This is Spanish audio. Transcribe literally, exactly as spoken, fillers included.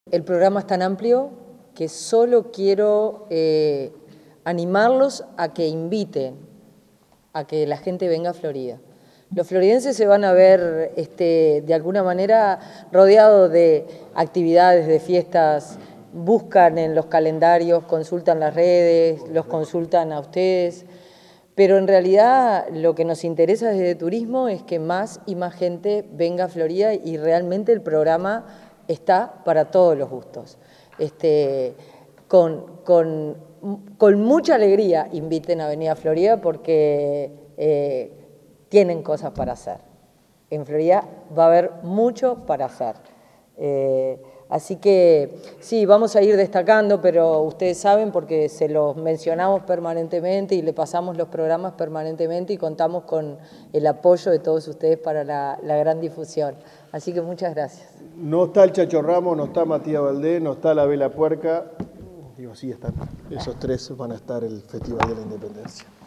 El programa es tan amplio que solo quiero eh, animarlos a que inviten a que la gente venga a Florida. Los floridenses se van a ver este, de alguna manera rodeados de actividades, de fiestas, buscan en los calendarios, consultan las redes, los consultan a ustedes, pero en realidad lo que nos interesa desde turismo es que más y más gente venga a Florida y realmente el programa está para todos los gustos. Este, con, con, con mucha alegría inviten a venir a Florida porque eh, tienen cosas para hacer. En Florida va a haber mucho para hacer. Eh, así que sí, vamos a ir destacando, pero ustedes saben porque se los mencionamos permanentemente y le pasamos los programas permanentemente y contamos con el apoyo de todos ustedes para la, la gran difusión. Así que muchas gracias. No está el Chacho Ramos, no está Matías Valdés, no está la Vela Puerca. Digo, sí están. Esos tres van a estar el Festival de la Independencia.